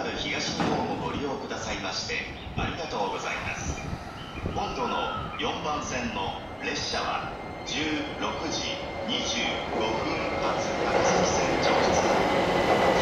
JR 東日本をご利用くださいましてありがとうございます。本土の4番線の列車は16時25分発高崎線上出